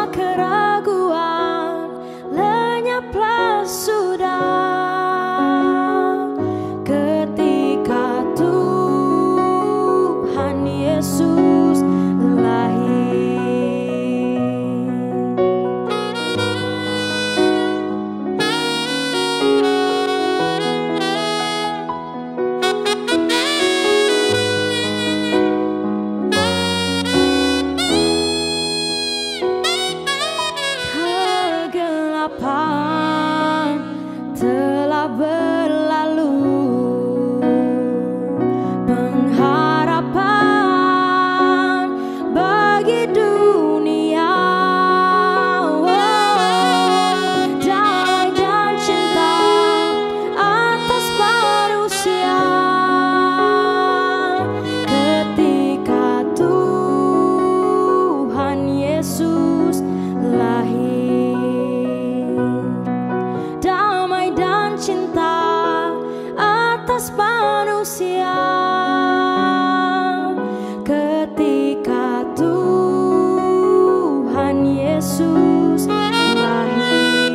keraguan lenyaplah sudah ketika Tuhan Yesus lahir. Kegelapan telah berlalu, pengharapan bagi dunia. Damai dan cinta atas manusia ketika Tuhan Yesus lahir. Damai dan cinta atas manusia ketika Tuhan Yesus lahir.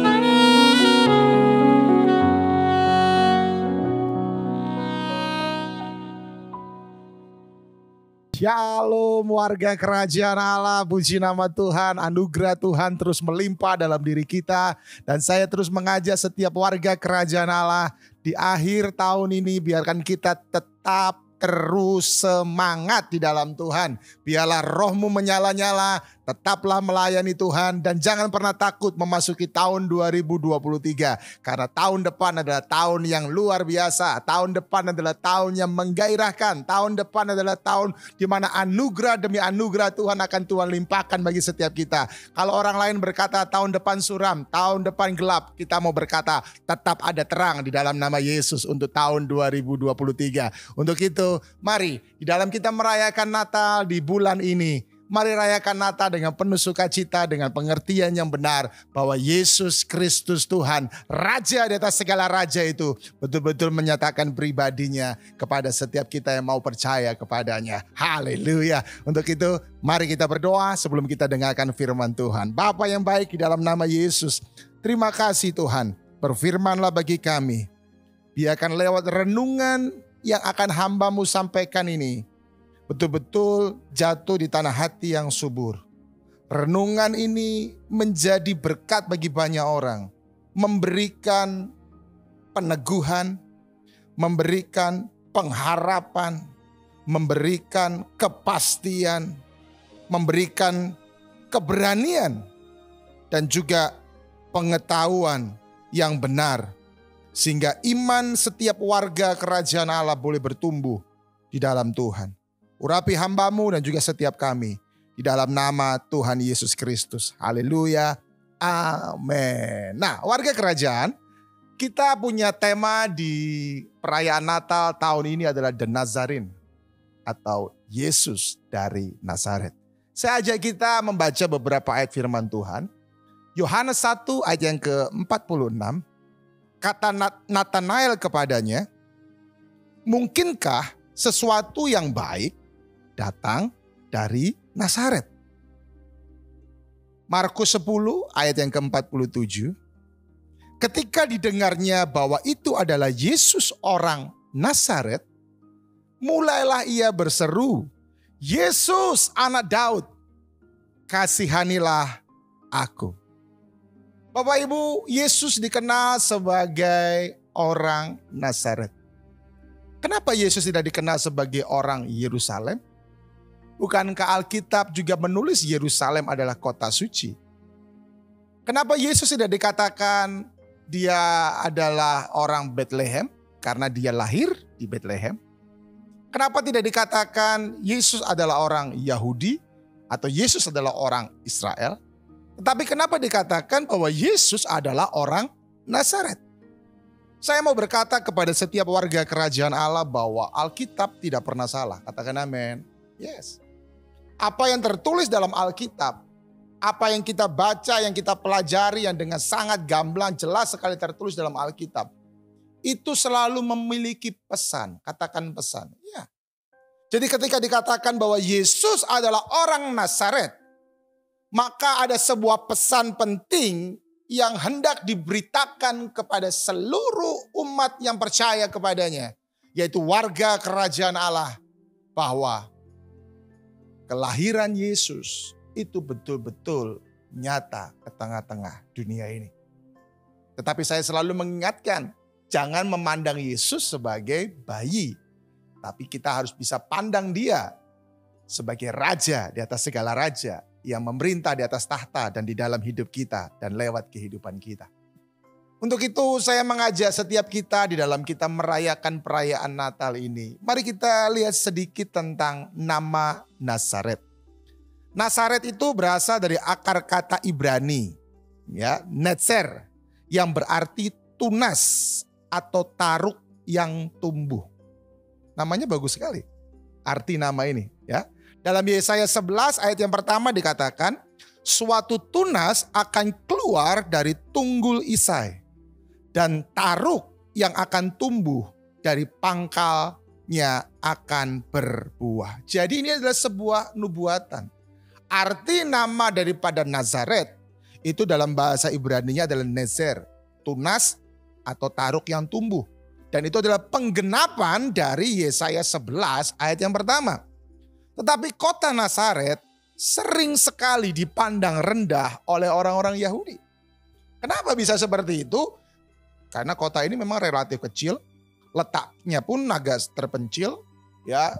Shalom warga kerajaan Allah, puji nama Tuhan, anugerah Tuhan terus melimpah dalam diri kita. Dan saya terus mengajak setiap warga kerajaan Allah di akhir tahun ini, biarkan kita tetap terus semangat di dalam Tuhan. Biarlah rohmu menyala-nyala, tetaplah melayani Tuhan dan jangan pernah takut memasuki tahun 2023. Karena tahun depan adalah tahun yang luar biasa. Tahun depan adalah tahun yang menggairahkan. Tahun depan adalah tahun di mana anugerah demi anugerah Tuhan akan Tuhan limpahkan bagi setiap kita. Kalau orang lain berkata tahun depan suram, tahun depan gelap, kita mau berkata tetap ada terang di dalam nama Yesus untuk tahun 2023. Untuk itu, mari di dalam kita merayakan Natal di bulan ini, mari rayakan Natal dengan penuh sukacita, dengan pengertian yang benar bahwa Yesus Kristus Tuhan, Raja di atas segala raja itu betul-betul menyatakan pribadinya kepada setiap kita yang mau percaya kepadanya. Haleluya. Untuk itu mari kita berdoa sebelum kita dengarkan firman Tuhan. Bapa yang baik, di dalam nama Yesus, terima kasih Tuhan, berfirmanlah bagi kami. Biarkan lewat renungan yang akan hamba-Mu sampaikan ini betul-betul jatuh di tanah hati yang subur. Renungan ini menjadi berkat bagi banyak orang, memberikan peneguhan, memberikan pengharapan, memberikan kepastian, memberikan keberanian, dan juga pengetahuan yang benar. Sehingga iman setiap warga kerajaan Allah boleh bertumbuh di dalam Tuhan. Urapi hamba-Mu dan juga setiap kami di dalam nama Tuhan Yesus Kristus. Haleluya. Amin. Nah, warga kerajaan, kita punya tema di perayaan Natal tahun ini adalah The Nazarene atau Yesus dari Nazaret. Saya ajak kita membaca beberapa ayat firman Tuhan. Yohanes 1 ayat yang ke-46. Kata Natanael kepadanya, mungkinkah sesuatu yang baik datang dari Nazaret? Markus 10 ayat yang ke-47. Ketika didengarnya bahwa itu adalah Yesus orang Nazaret, mulailah ia berseru, Yesus anak Daud, kasihanilah aku. Bapak Ibu, Yesus dikenal sebagai orang Nazaret. Kenapa Yesus tidak dikenal sebagai orang Yerusalem? Bukankah Alkitab juga menulis Yerusalem adalah kota suci? Kenapa Yesus tidak dikatakan dia adalah orang Bethlehem karena dia lahir di Bethlehem? Kenapa tidak dikatakan Yesus adalah orang Yahudi atau Yesus adalah orang Israel? Tetapi kenapa dikatakan bahwa Yesus adalah orang Nazaret? Saya mau berkata kepada setiap warga kerajaan Allah bahwa Alkitab tidak pernah salah. Katakan amin. Yes. Apa yang tertulis dalam Alkitab, apa yang kita baca, yang kita pelajari, yang dengan sangat gamblang, jelas sekali tertulis dalam Alkitab, itu selalu memiliki pesan. Katakan pesan. Ya. Jadi ketika dikatakan bahwa Yesus adalah orang Nazaret, maka ada sebuah pesan penting yang hendak diberitakan kepada seluruh umat yang percaya kepadanya, yaitu warga kerajaan Allah, bahwa kelahiran Yesus itu betul-betul nyata ke tengah-tengah dunia ini. Tetapi saya selalu mengingatkan, jangan memandang Yesus sebagai bayi, tapi kita harus bisa pandang dia sebagai raja di atas segala raja, yang memerintah di atas tahta dan di dalam hidup kita dan lewat kehidupan kita. Untuk itu saya mengajak setiap kita di dalam kita merayakan perayaan Natal ini. Mari kita lihat sedikit tentang nama Nazaret. Nazaret itu berasal dari akar kata Ibrani, ya, netzer, yang berarti tunas atau taruk yang tumbuh. Namanya bagus sekali, arti nama ini, ya. Dalam Yesaya 11 ayat yang pertama dikatakan, suatu tunas akan keluar dari tunggul Isai, dan taruk yang akan tumbuh dari pangkalnya akan berbuah. Jadi ini adalah sebuah nubuatan. Arti nama daripada Nazaret itu dalam bahasa Ibrani-nya adalah nezer, tunas atau taruk yang tumbuh. Dan itu adalah penggenapan dari Yesaya 11 ayat yang pertama. Tetapi kota Nazaret sering sekali dipandang rendah oleh orang-orang Yahudi. Kenapa bisa seperti itu? Karena kota ini memang relatif kecil, letaknya pun agak terpencil, ya,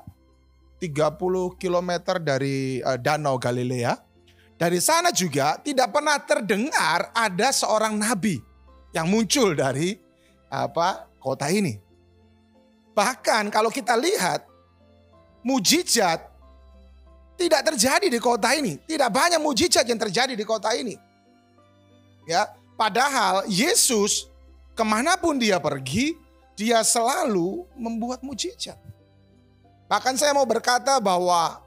30 km dari Danau Galilea. Dari sana juga tidak pernah terdengar ada seorang nabi yang muncul dari kota ini. Bahkan kalau kita lihat, mujizat tidak terjadi di kota ini. Tidak banyak mujizat yang terjadi di kota ini. Ya, padahal Yesus kemanapun dia pergi, dia selalu membuat mujizat. Bahkan saya mau berkata bahwa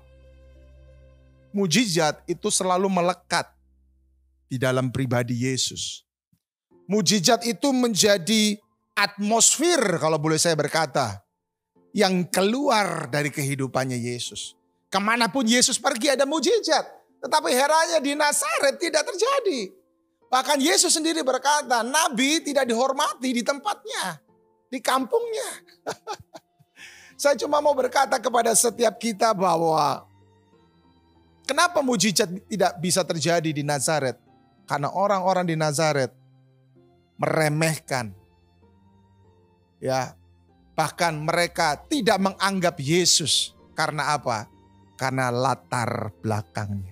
mujizat itu selalu melekat di dalam pribadi Yesus. Mujizat itu menjadi atmosfer, kalau boleh saya berkata, yang keluar dari kehidupannya Yesus. Kemanapun Yesus pergi ada mujizat. Tetapi herannya di Nazaret tidak terjadi. Bahkan Yesus sendiri berkata, nabi tidak dihormati di tempatnya, di kampungnya. Saya cuma mau berkata kepada setiap kita bahwa kenapa mujizat tidak bisa terjadi di Nazaret? Karena orang-orang di Nazaret meremehkan. Ya, bahkan mereka tidak menganggap Yesus. Karena apa? Karena latar belakangnya.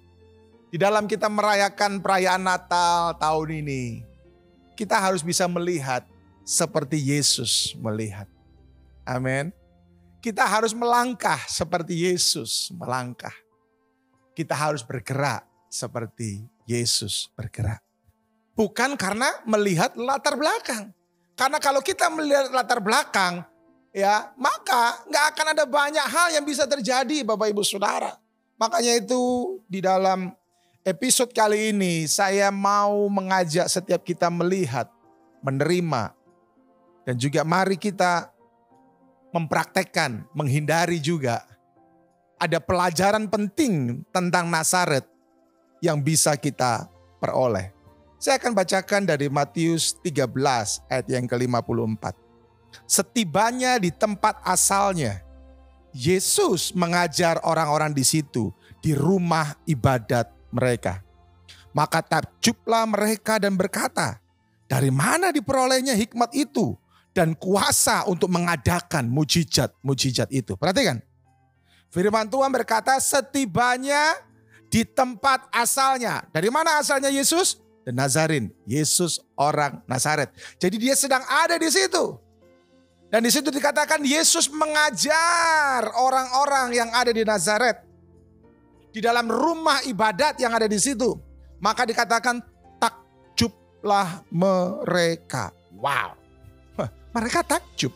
Di dalam kita merayakan perayaan Natal tahun ini, kita harus bisa melihat seperti Yesus melihat. Amin. Kita harus melangkah seperti Yesus melangkah. Kita harus bergerak seperti Yesus bergerak. Bukan karena melihat latar belakang. Karena kalau kita melihat latar belakang, ya, maka nggak akan ada banyak hal yang bisa terjadi, Bapak Ibu Saudara. Makanya itu di dalam episode kali ini saya mau mengajak setiap kita melihat, menerima, dan juga mari kita mempraktekkan, menghindari juga. Ada pelajaran penting tentang Nazaret yang bisa kita peroleh. Saya akan bacakan dari Matius 13 ayat yang ke-54. Setibanya di tempat asalnya, Yesus mengajar orang-orang di situ, di rumah ibadat mereka. Maka takjublah mereka dan berkata, dari mana diperolehnya hikmat itu dan kuasa untuk mengadakan mujizat-mujizat itu. Perhatikan, firman Tuhan berkata setibanya di tempat asalnya. Dari mana asalnya Yesus? The Nazarin, Yesus orang Nazaret. Jadi dia sedang ada di situ. Dan di situ dikatakan Yesus mengajar orang-orang yang ada di Nazaret. Di dalam rumah ibadat yang ada di situ. Maka dikatakan takjublah mereka. Wow. Mereka takjub.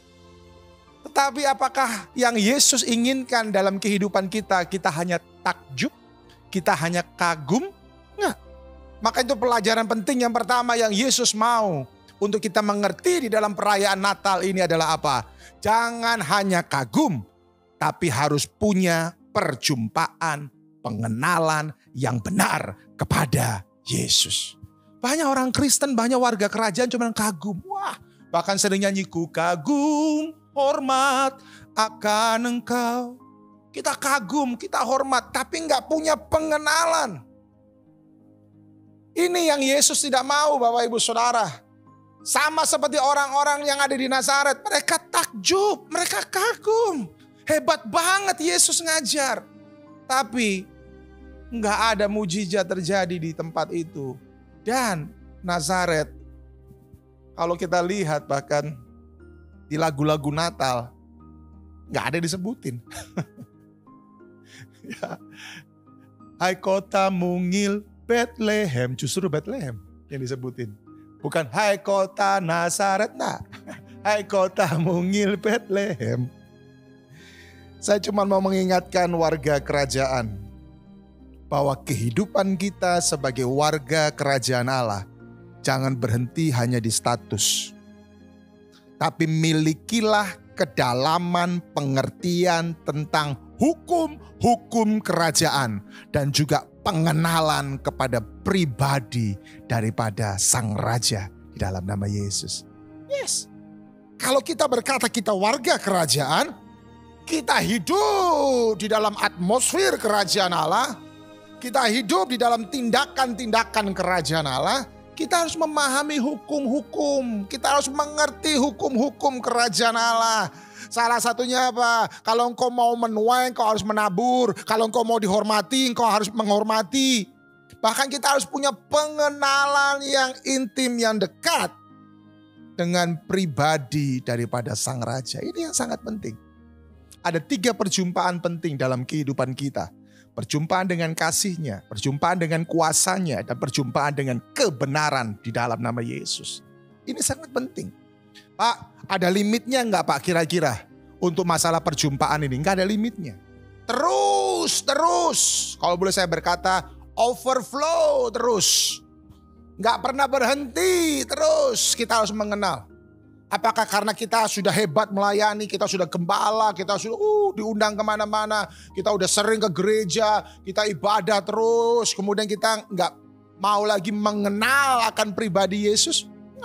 Tetapi apakah yang Yesus inginkan dalam kehidupan kita? Kita hanya takjub? Kita hanya kagum? Enggak. Maka itu pelajaran penting yang pertama yang Yesus mau untuk kita mengerti di dalam perayaan Natal ini adalah apa? Jangan hanya kagum, tapi harus punya perjumpaan pengenalan yang benar kepada Yesus. Banyak orang Kristen, banyak warga kerajaan cuma kagum. Wah, bahkan sering nyanyi, ku kagum, hormat akan Engkau. Kita kagum, kita hormat, tapi nggak punya pengenalan. Ini yang Yesus tidak mau, Bapak Ibu Saudara. Sama seperti orang-orang yang ada di Nazaret. Mereka takjub, mereka kagum. Hebat banget Yesus ngajar. Tapi nggak ada mujizat terjadi di tempat itu. Dan Nazaret, kalau kita lihat bahkan di lagu-lagu Natal, nggak ada disebutin. Ya. Hai kota mungil Bethlehem, justru Bethlehem yang disebutin. Bukan hai kota Nazaret, nah. Hai kota mungil Bethlehem. Saya cuma mau mengingatkan warga kerajaan bahwa kehidupan kita sebagai warga kerajaan Allah jangan berhenti hanya di status. Tapi milikilah kedalaman pengertian tentang hukum kerajaan dan juga pengenalan kepada pribadi daripada Sang Raja di dalam nama Yesus. Yes. Kalau kita berkata kita warga kerajaan, kita hidup di dalam atmosfer kerajaan Allah, kita hidup di dalam tindakan-tindakan kerajaan Allah, kita harus memahami hukum-hukum, kita harus mengerti hukum-hukum kerajaan Allah. Salah satunya apa? Kalau engkau mau menuai, engkau harus menabur. Kalau engkau mau dihormati, engkau harus menghormati. Bahkan kita harus punya pengenalan yang intim, yang dekat dengan pribadi daripada Sang Raja. Ini yang sangat penting. Ada 3 perjumpaan penting dalam kehidupan kita. Perjumpaan dengan kasih-Nya, perjumpaan dengan kuasa-Nya, dan perjumpaan dengan kebenaran di dalam nama Yesus. Ini sangat penting. Pak, ada limitnya enggak Pak kira-kira untuk masalah perjumpaan ini? Enggak ada limitnya. Terus. Kalau boleh saya berkata, overflow terus. Enggak pernah berhenti terus. Kita harus mengenal. Apakah karena kita sudah hebat melayani, kita sudah gembala, kita sudah diundang kemana-mana, kita udah sering ke gereja, kita ibadah terus, kemudian kita enggak mau lagi mengenal akan pribadi Yesus?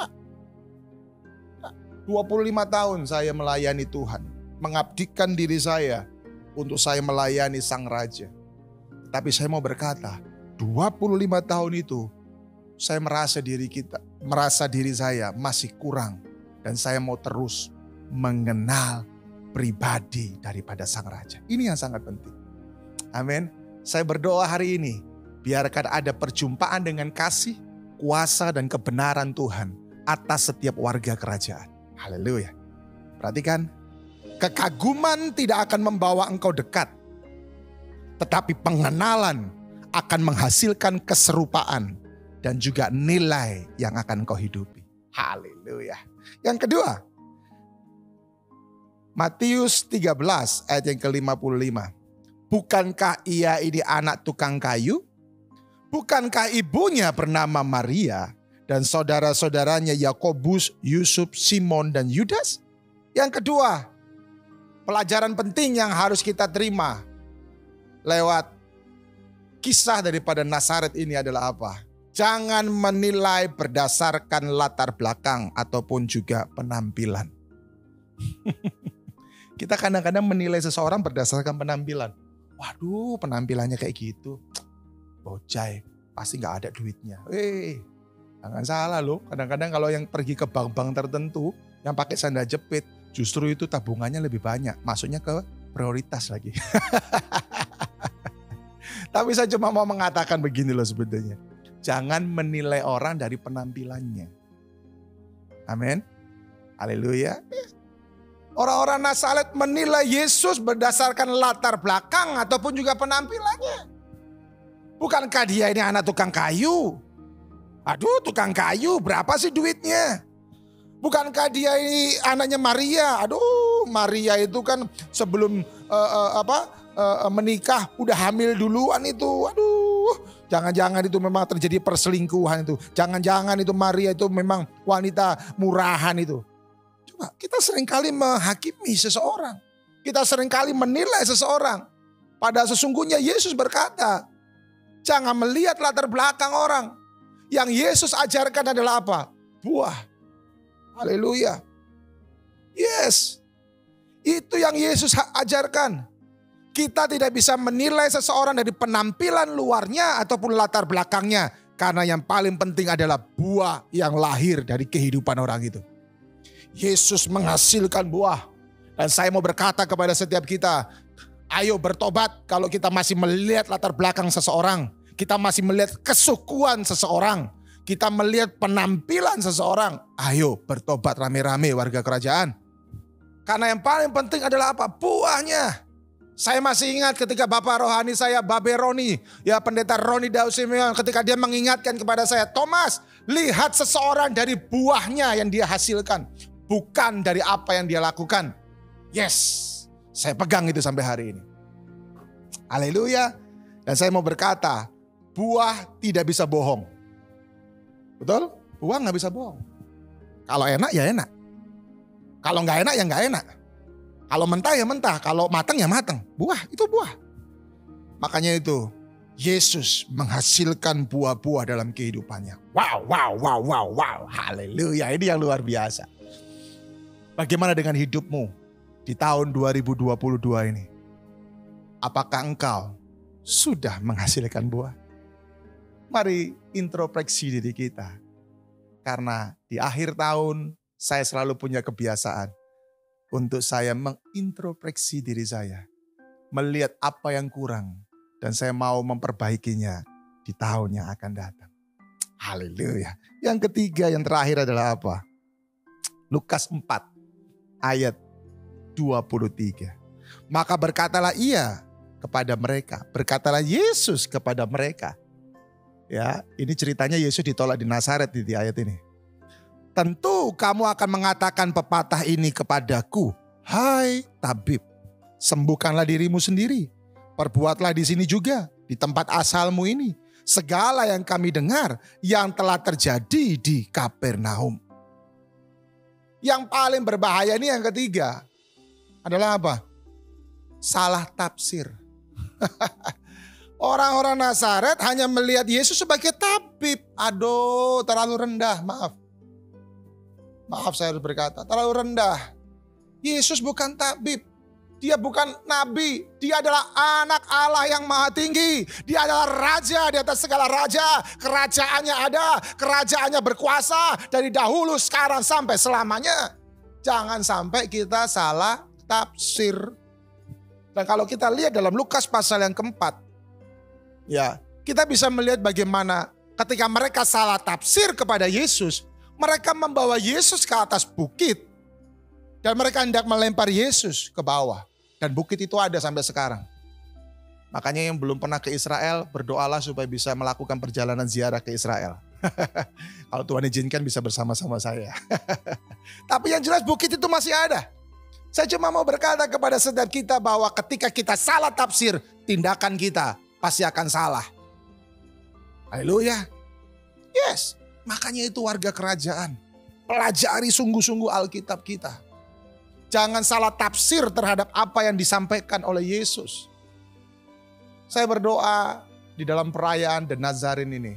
25 tahun saya melayani Tuhan, mengabdikan diri saya untuk saya melayani Sang Raja. Tapi saya mau berkata, 25 tahun itu saya merasa diri saya masih kurang. Dan saya mau terus mengenal pribadi daripada Sang Raja. Ini yang sangat penting. Amin. Saya berdoa hari ini, biarkan ada perjumpaan dengan kasih, kuasa dan kebenaran Tuhan atas setiap warga kerajaan. Haleluya. Perhatikan, kekaguman tidak akan membawa engkau dekat. Tetapi pengenalan akan menghasilkan keserupaan dan juga nilai yang akan engkau hidupi. Haleluya. Yang kedua, Matius 13 ayat yang ke-55. Bukankah ia ini anak tukang kayu? Bukankah ibunya bernama Maria? Dan saudara-saudaranya Yakobus, Yusuf, Simon, dan Yudas? Yang kedua, pelajaran penting yang harus kita terima lewat kisah daripada Nazaret ini adalah apa? Jangan menilai berdasarkan latar belakang ataupun juga penampilan. Kita kadang-kadang menilai seseorang berdasarkan penampilan. Waduh, penampilannya kayak gitu. Bocai, pasti gak ada duitnya. Jangan salah loh, kadang-kadang kalau yang pergi ke bank-bank tertentu yang pakai sandal jepit, justru itu tabungannya lebih banyak, masuknya ke prioritas lagi. Tapi saya cuma mau mengatakan begini loh sebetulnya. Jangan menilai orang dari penampilannya. Amin. Haleluya. Orang-orang Nazaret menilai Yesus berdasarkan latar belakang ataupun juga penampilannya. Bukankah dia ini anak tukang kayu? Aduh, tukang kayu berapa sih duitnya? Bukankah dia ini anaknya Maria? Aduh, Maria itu kan sebelum menikah udah hamil duluan itu. Aduh, jangan-jangan itu memang terjadi perselingkuhan itu. Jangan-jangan itu Maria itu memang wanita murahan itu. Coba, kita seringkali menghakimi seseorang. Kita seringkali menilai seseorang. Padahal sesungguhnya Yesus berkata, jangan melihat latar belakang orang. Yang Yesus ajarkan adalah apa? Buah. Haleluya. Yes. Itu yang Yesus ajarkan. Kita tidak bisa menilai seseorang dari penampilan luarnya ataupun latar belakangnya. Karena yang paling penting adalah buah yang lahir dari kehidupan orang itu. Yesus menghasilkan buah. Dan saya mau berkata kepada setiap kita, ayo bertobat kalau kita masih melihat latar belakang seseorang. Kita masih melihat kesukuan seseorang. Kita melihat penampilan seseorang. Ayo bertobat rame-rame warga kerajaan. Karena yang paling penting adalah apa? Buahnya. Saya masih ingat ketika Bapak rohani saya, Babe Roni, ya pendeta Roni Daud Simeon, ketika dia mengingatkan kepada saya, Thomas, lihat seseorang dari buahnya yang dia hasilkan. Bukan dari apa yang dia lakukan. Yes, saya pegang itu sampai hari ini. Haleluya. Dan saya mau berkata, buah tidak bisa bohong. Betul? Buah gak bisa bohong. Kalau enak ya enak. Kalau gak enak ya gak enak. Kalau mentah ya mentah. Kalau matang ya matang. Buah itu buah. Makanya itu Yesus menghasilkan buah-buah dalam kehidupannya. Wow, wow, wow, wow, wow. Haleluya. Ini yang luar biasa. Bagaimana dengan hidupmu di tahun 2022 ini? Apakah engkau sudah menghasilkan buah? Mari introspeksi diri kita. Karena di akhir tahun saya selalu punya kebiasaan untuk saya mengintrospeksi diri saya. Melihat apa yang kurang dan saya mau memperbaikinya di tahun yang akan datang. Haleluya. Yang ketiga, yang terakhir adalah apa? Lukas 4 ayat 23. Maka berkatalah ia kepada mereka. Berkatalah Yesus kepada mereka. Ya, ini ceritanya Yesus ditolak di Nazaret di ayat ini. Tentu kamu akan mengatakan pepatah ini kepadaku. Hai tabib, sembuhkanlah dirimu sendiri. Perbuatlah di sini juga, di tempat asalmu ini. Segala yang kami dengar yang telah terjadi di Kapernaum. Yang paling berbahaya ini yang ketiga adalah apa? Salah tafsir. Orang-orang Nazaret hanya melihat Yesus sebagai tabib. Aduh, terlalu rendah, maaf. Maaf saya harus berkata, terlalu rendah. Yesus bukan tabib. Dia bukan nabi. Dia adalah anak Allah yang maha tinggi. Dia adalah raja di atas segala raja. Kerajaannya ada. Kerajaannya berkuasa dari dahulu, sekarang, sampai selamanya. Jangan sampai kita salah tafsir. Dan kalau kita lihat dalam Lukas pasal yang keempat, ya, kita bisa melihat bagaimana ketika mereka salah tafsir kepada Yesus, mereka membawa Yesus ke atas bukit dan mereka hendak melempar Yesus ke bawah. Dan bukit itu ada sampai sekarang. Makanya yang belum pernah ke Israel, berdoalah supaya bisa melakukan perjalanan ziarah ke Israel. Kalau Tuhan izinkan bisa bersama-sama saya. Tapi yang jelas bukit itu masih ada. Saya cuma mau berkata kepada setiap kita bahwa ketika kita salah tafsir, tindakan kita pasti akan salah. Haleluya. Yes. Makanya itu warga kerajaan. Pelajari sungguh-sungguh Alkitab kita. Jangan salah tafsir terhadap apa yang disampaikan oleh Yesus. Saya berdoa di dalam perayaan The Nazarin ini.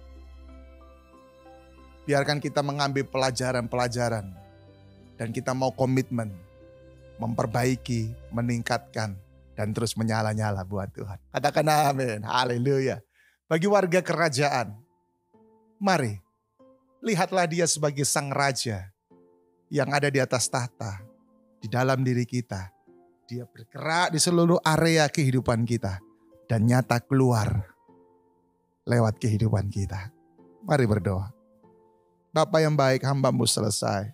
Biarkan kita mengambil pelajaran-pelajaran. Dan kita mau komitmen. Memperbaiki, meningkatkan, dan terus menyala-nyala buat Tuhan. Katakan amin, haleluya. Bagi warga kerajaan, mari, lihatlah dia sebagai sang raja yang ada di atas tahta, di dalam diri kita. Dia bergerak di seluruh area kehidupan kita, dan nyata keluar lewat kehidupan kita. Mari berdoa. Bapa yang baik, hamba-Mu selesai.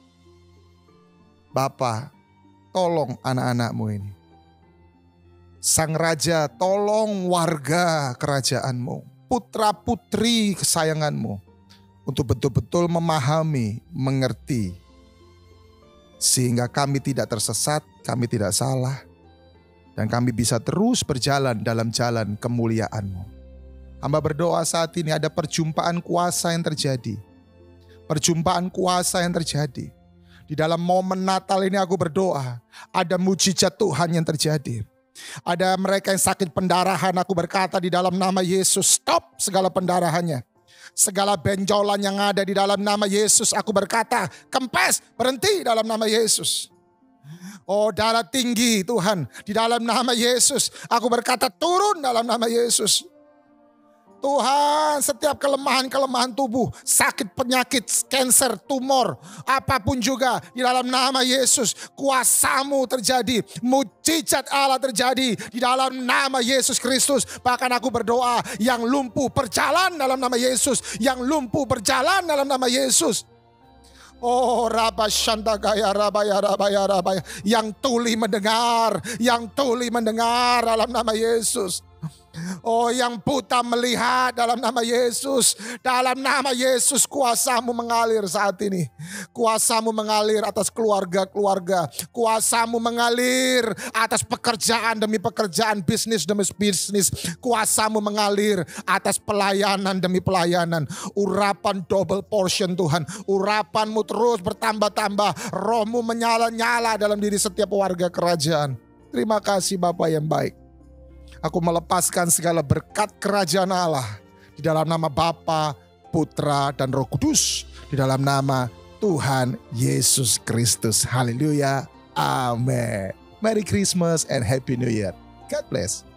Bapa, tolong anak-anak-Mu ini. Sang Raja, tolong warga kerajaan-Mu. Putra-putri kesayangan-Mu. Untuk betul-betul memahami, mengerti. Sehingga kami tidak tersesat, kami tidak salah. Dan kami bisa terus berjalan dalam jalan kemuliaan-Mu. Hamba berdoa saat ini ada perjumpaan kuasa yang terjadi. Perjumpaan kuasa yang terjadi. Di dalam momen Natal ini aku berdoa, ada mujizat Tuhan yang terjadi. Ada mereka yang sakit pendarahan, aku berkata di dalam nama Yesus, stop segala pendarahannya. Segala benjolan yang ada di dalam nama Yesus, aku berkata, kempes, berhenti dalam nama Yesus. Oh, darah tinggi Tuhan, di dalam nama Yesus, aku berkata turun dalam nama Yesus. Tuhan, setiap kelemahan-kelemahan tubuh, sakit, penyakit, kanker, tumor, apapun juga, di dalam nama Yesus, kuasa-Mu terjadi, mujizat Allah terjadi di dalam nama Yesus Kristus. Bahkan aku berdoa, yang lumpuh berjalan dalam nama Yesus, yang lumpuh berjalan dalam nama Yesus. Oh, Rabba Shandagaya Rabaya Rabaya Rabaya, yang tuli mendengar, yang tuli mendengar dalam nama Yesus. Oh, yang buta melihat dalam nama Yesus. Dalam nama Yesus, kuasa-Mu mengalir saat ini. Kuasa-Mu mengalir atas keluarga-keluarga. Kuasa-Mu mengalir atas pekerjaan demi pekerjaan, bisnis demi bisnis. Kuasa-Mu mengalir atas pelayanan demi pelayanan. Urapan double portion Tuhan. Urapan-Mu terus bertambah-tambah. Roh-Mu menyala-nyala dalam diri setiap warga kerajaan. Terima kasih Bapa yang baik. Aku melepaskan segala berkat kerajaan Allah di dalam nama Bapa, Putra, dan Roh Kudus. Di dalam nama Tuhan Yesus Kristus. Haleluya. Amin. Merry Christmas and Happy New Year. God bless.